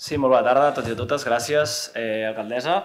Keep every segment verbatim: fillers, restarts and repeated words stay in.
Sí, molt bona tarda a tots i a totes. Gràcies, eh, alcaldessa.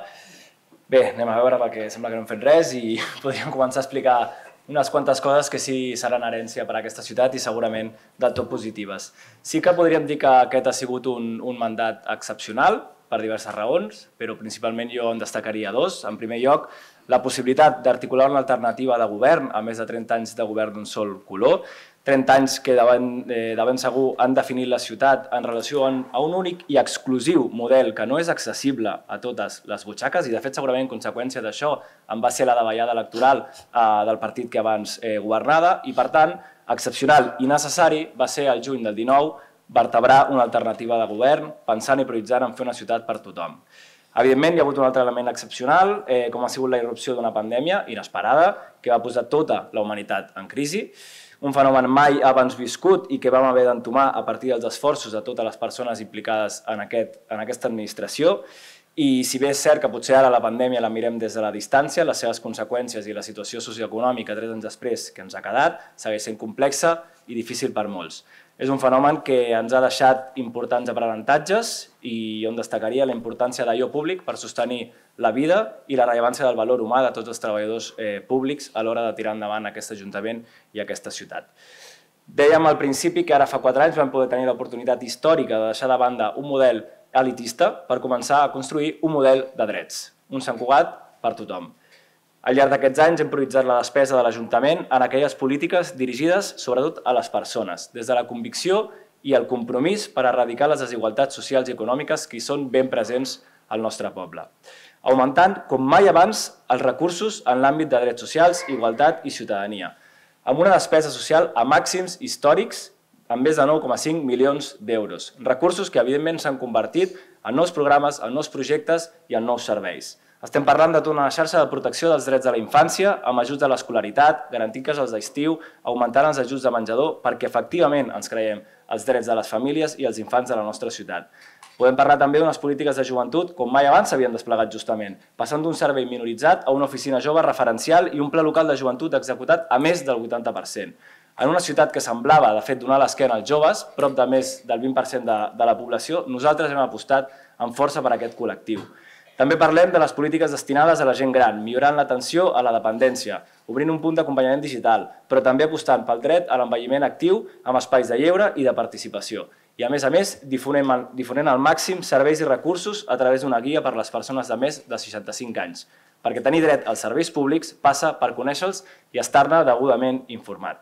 Bé, anem a veure perquè sembla que no hem fet res i podríem començar a explicar unes quantes coses que sí seran herència per a aquesta ciutat i segurament del tot positives. Sí que podríem dir que aquest ha sigut un, un mandat excepcional per diverses raons, però principalment jo en destacaria dos. En primer lloc, la possibilitat d'articular una alternativa de govern a més de trenta anys de govern d'un sol color, trenta anys que de ben segur han definit la ciutat en relació a un únic i exclusiu model que no és accessible a totes les butxaques i, de fet, segurament en conseqüència d'això en va ser la davallada electoral del partit que abans governava i, per tant, excepcional i necessari va ser el juny del dinou vertebrar una alternativa de govern pensant i prioritzant en fer una ciutat per tothom. Evidentment, hi ha hagut un altre element excepcional, com ha sigut la irrupció d'una pandèmia inesperada que va posar tota la humanitat en crisi, un fenomen mai abans viscut i que vam haver d'entomar a partir dels esforços de totes les persones implicades en aquesta administració. I si bé és cert que potser ara la pandèmia la mirem des de la distància, les seves conseqüències i la situació socioeconòmica tres anys després que ens ha quedat segueix sent complexa i difícil per molts. És un fenomen que ens ha deixat importants aprenentatges i on destacaria la importància d'allò públic per sostenir la vida i la rellevància del valor humà de tots els treballadors públics a l'hora de tirar endavant aquest Ajuntament i aquesta ciutat. Dèiem al principi que ara fa quatre anys vam poder tenir l'oportunitat històrica de deixar de banda un model elitista per començar a construir un model de drets, un Sant Cugat per tothom. Al llarg d'aquests anys hem prioritzat la despesa de l'Ajuntament en aquelles polítiques dirigides sobretot a les persones, des de la convicció i el compromís per erradicar les desigualtats socials i econòmiques que hi són ben presents al nostre poble, augmentant com mai abans els recursos en l'àmbit de drets socials, igualtat i ciutadania, amb una despesa social a màxims històrics amb més de nou coma cinc milions d'euros, recursos que evidentment s'han convertit en nous programes, en nous projectes i en nous serveis. Estem parlant de tota una xarxa de protecció dels drets de la infància, amb ajuts a l'escolaritat, garantint casals d'estiu, augmentant els ajuts de menjador, perquè efectivament ens creiem els drets de les famílies i els infants de la nostra ciutat. Podem parlar també d'unes polítiques de joventut com mai abans s'havien desplegat justament, passant d'un servei minoritzat a una oficina jove referencial i un pla local de joventut executat a més del vuitanta per cent. En una ciutat que semblava, de fet, donar l'esquena als joves, prop de més del vint per cent de la població, nosaltres hem apostat amb força per aquest col·lectiu. També parlem de les polítiques destinades a la gent gran, millorant l'atenció a la dependència, obrint un punt d'acompanyament digital, però també apostant pel dret a l'envelliment actiu amb espais de lleure i de participació. I, a més a més, difonent al màxim serveis i recursos a través d'una guia per a les persones de més de seixanta-cinc anys, perquè tenir dret als serveis públics passa per conèixer-los i estar-ne degudament informat.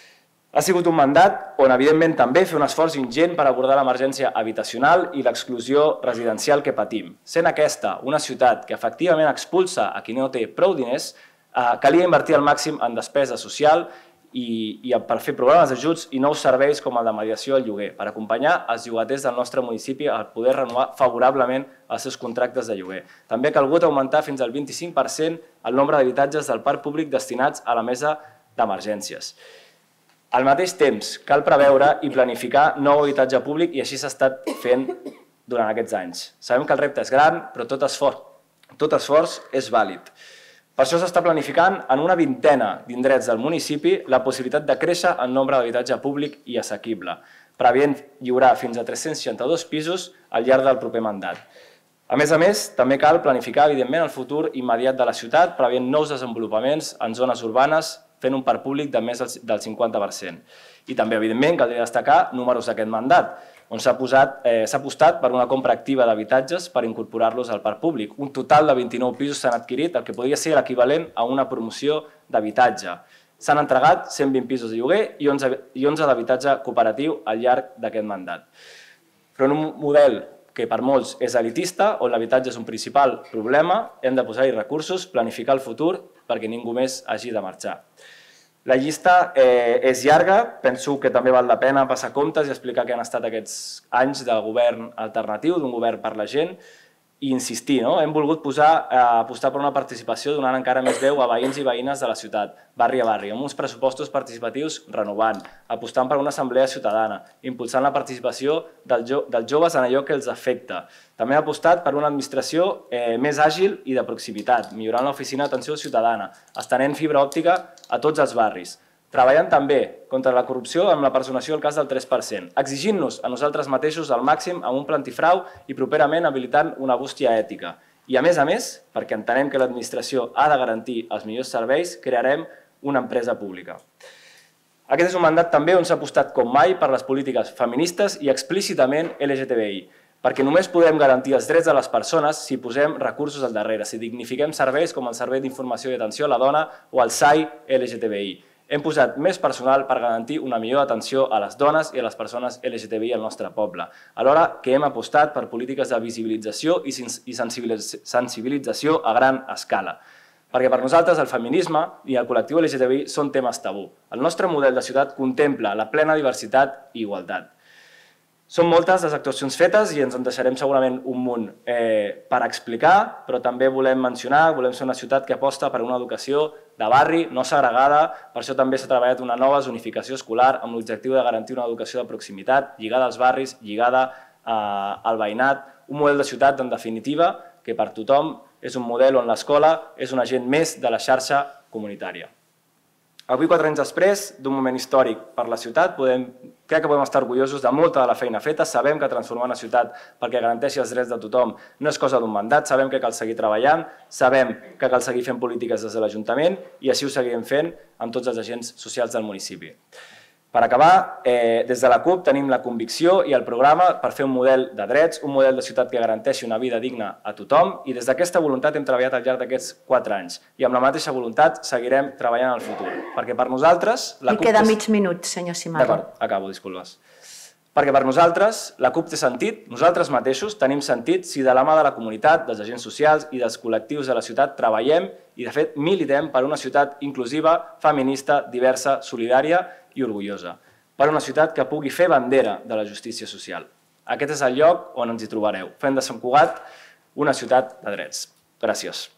Ha sigut un mandat on, evidentment, també fer un esforç ingent per abordar l'emergència habitacional i l'exclusió residencial que patim. Sent aquesta una ciutat que efectivament expulsa a qui no té prou diners, calia invertir al màxim en despesa social i per fer programes d'ajuts i nous serveis com el de mediació al lloguer, per acompanyar els llogaters del nostre municipi a poder renovar favorablement els seus contractes de lloguer. També ha calgut augmentar fins al vint-i-cinc per cent el nombre d'habitatges del parc públic destinats a la mesa d'emergències. Al mateix temps, cal preveure i planificar nou habitatge públic i així s'ha estat fent durant aquests anys. Sabem que el repte és gran, però tot esforç és vàlid. Per això s'està planificant en una vintena d'indrets del municipi la possibilitat de créixer en nombre d'habitatge públic i assequible, preveient lliurar fins a tres-cents seixanta-dos pisos al llarg del proper mandat. A més a més, també cal planificar, evidentment, el futur immediat de la ciutat, preveient nous desenvolupaments en zones urbanes, fent un parc públic de més del cinquanta per cent. I també, evidentment, caldria destacar números d'aquest mandat, on s'ha apostat per una compra activa d'habitatges per incorporar-los al parc públic. Un total de vint-i-nou pisos s'han adquirit, el que podria ser l'equivalent a una promoció d'habitatge. S'han entregat cent vint pisos de lloguer i onze d'habitatge cooperatiu al llarg d'aquest mandat. Però en un model que per molts és elitista, on l'habitatge és un principal problema, hem de posar-hi recursos, planificar el futur perquè ningú més hagi de marxar. La llista és llarga, penso que també val la pena passar comptes i explicar què han estat aquests anys de govern alternatiu, d'un govern per la gent, i insistir. Hem volgut apostar per una participació donant encara més veu a veïns i veïnes de la ciutat, barri a barri, amb uns pressupostos participatius renovant, apostant per una assemblea ciutadana, impulsant la participació dels joves en allò que els afecta. També ha apostat per una administració més àgil i de proximitat, millorant l'oficina d'atenció ciutadana, estenent fibra òptica a tots els barris, Treballant també contra la corrupció amb la personació del cas del tres per cent, exigint-nos a nosaltres mateixos al màxim amb un plantifrau i properament habilitant una bústia ètica. I a més a més, perquè entenem que l'administració ha de garantir els millors serveis, crearem una empresa pública. Aquest és un mandat també on s'ha apostat com mai per les polítiques feministes i explícitament L G T B I, perquè només podem garantir els drets de les persones si posem recursos al darrere, si dignifiquem serveis com el Servei d'Informació i Atenció a la Dona o el S A I L G T B I. Hem posat més personal per garantir una millor atenció a les dones i a les persones L G T B I al nostre poble, alhora que hem apostat per polítiques de visibilització i sensibilització a gran escala. Perquè per nosaltres el feminisme i el col·lectiu L G T B I són temes tabú. El nostre model de ciutat contempla la plena diversitat i igualtat. Són moltes les actuacions fetes i ens en deixarem segurament un munt per explicar, però també volem mencionar, volem ser una ciutat que aposta per una educació de barri, no segregada, per això també s'ha treballat una nova zonificació escolar amb l'objectiu de garantir una educació de proximitat, lligada als barris, lligada al veïnat, un model de ciutat, en definitiva, que per tothom és un model on l'escola és un agent més de la xarxa comunitària. Avui, quatre anys després, d'un moment històric per la ciutat, crec que podem estar orgullosos de molta de la feina feta. Sabem que transformar una ciutat perquè garanteixi els drets de tothom no és cosa d'un mandat, sabem que cal seguir treballant, sabem que cal seguir fent polítiques des de l'Ajuntament i així ho seguirem fent amb tots els agents socials del municipi. Per acabar, des de la CUP tenim la convicció i el programa per fer un model de drets, un model de ciutat que garanteixi una vida digna a tothom i des d'aquesta voluntat hem treballat al llarg d'aquests quatre anys i amb la mateixa voluntat seguirem treballant al futur. Perquè per nosaltres... I queda mig minut, senyor Simarro. D'acord, acabo, disculpes. Perquè per nosaltres la CUP té sentit, nosaltres mateixos tenim sentit si de la mà de la comunitat, dels agents socials i dels col·lectius de la ciutat treballem i de fet militem per una ciutat inclusiva, feminista, diversa, solidària i orgullosa, per una ciutat que pugui fer bandera de la justícia social. Aquest és el lloc on ens hi trobareu, fent de Sant Cugat una ciutat de drets. Gràcies.